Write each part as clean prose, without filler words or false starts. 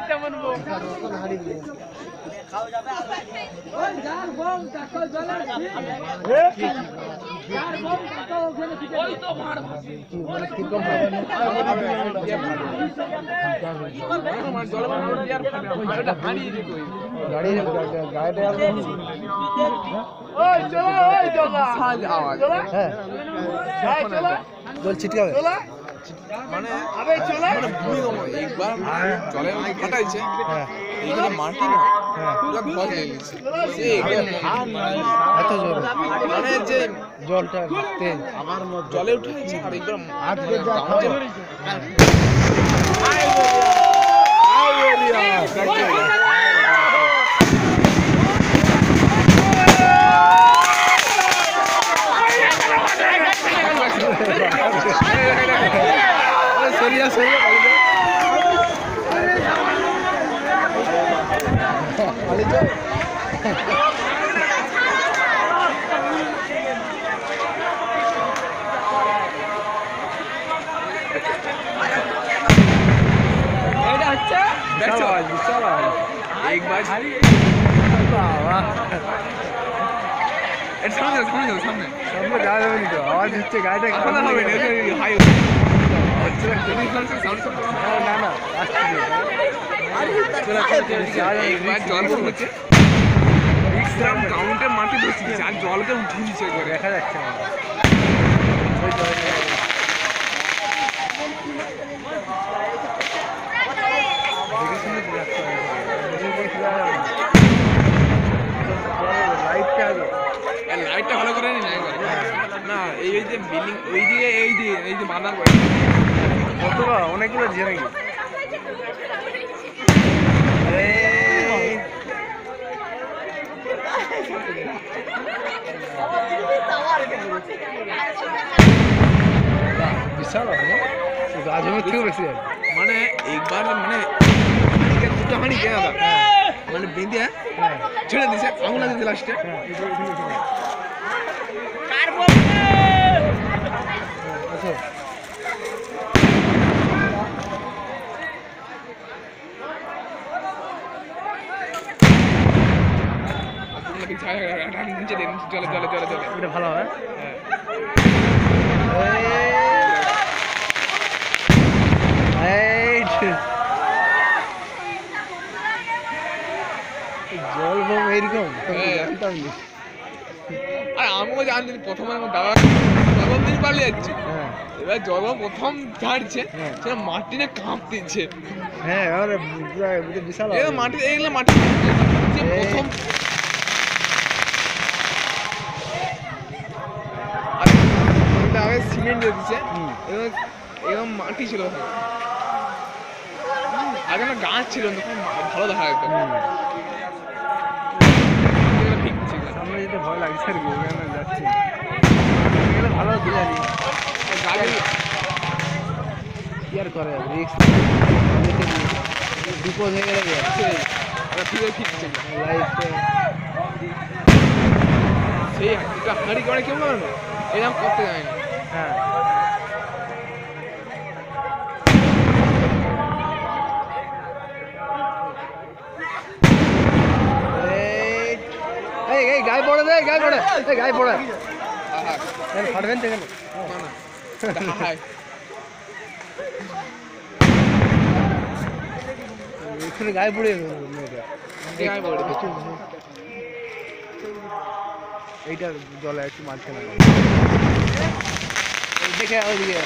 ছিটকাবে মানে ভূমিকম্প একবার জলে ফাটাইছে এইখানে মাটি না পুরো ধস লেগেছে এত জোর মানে যে জলটা তেজ আমার জলে উঠেছে আর একবার সরিয়া সরিয়া एक बार सामने सामने सामने সামনে গায়ে যাবে নি তো আওয়াজ হচ্ছে গাড়িটা কথা হবে না হাই না না একবার জল হচ্ছে এক্সট্রাম কাউন্টে মাটি বসিয়েছে আর জলকে উঠিয়ে দিচ্ছে করে দেখা যাচ্ছে না লাইটটা ভালো করে নি না এই যে বিল্ডিং ওই দিকে এই যে বাঁধার কতটা অনেকগুলো দিয়ে নাকি বিশাল গাজমের থেকেও বেশি আছে মানে একবার মানে দুটো হাঁড়ি কে দাদা মানে বেঁধে ছেড়ে দিছে আগুন লাগিয়েছে লাস্টে আচ্ছা চলে চলে চলে চলে এটা ভালো হয় জল বোম এইরকম জানতাম না আর আমিও জানি প্রথমে আমার দাদা দিন পালিয়ে যাচ্ছি এবার জল প্রথম ঝাড়ছে সেটা মাটি না কাঁপতেছে হ্যাঁ বিশাল মাটি এগুলো মাটি প্রথম সিমেন্ট দিয়ে দিচ্ছে এরকম মাটি ছিল আগে না গাছ ছিল ভালো দেখা যেত সামনে যেতে ভয় লাগছে আর কি ওখানে যাচ্ছি ভালো জানি গাড়ি কি আর করে রিক্স বিপদ হয়ে গেলে ফিরে ফিরছে লাইফ সেই হাঁড়ি করে কেউ না এরকম করতে যায় না হ্যাঁ এই গায়ে পড়ে দে গায়ে পড়ে এই গায়ে পড়ে ফাটবেন তো এখানে এখানে গায়ে পড়ে এইটা জলে একটু মাঝখানে দেখে ওইদিকে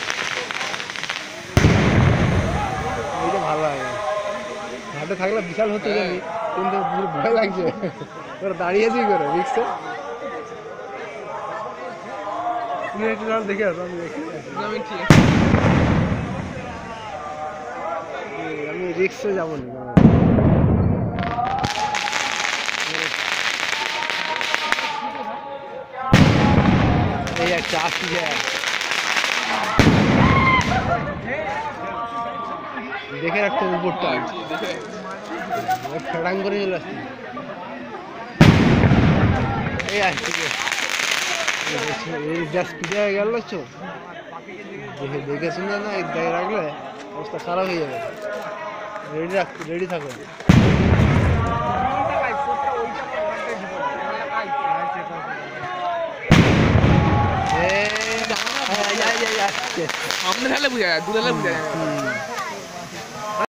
এইটা ভালো লাগে ঘাটে থাকলে বিশাল হতো জানি কিন্তু ভয় লাগছে তোর দাঁড়িয়েছি করে রিক্সে তুমি একটু দেখে আসো আমি দেখি আমি রিক্সে যাবো না এই একটা আসি যায় দেখে রাখতে উপরটা ফেটাং করে চলে আসছি এই আসছি এই যা স্পিডে হয়ে গেল দেখে শুনে না এক জায়গায় রাখলে অবস্থা খারাপ হয়ে যাবে রেডি থাকো। সামনে ঢালে বোঝা যায়, দূরে ঢালে বোঝা যায় না।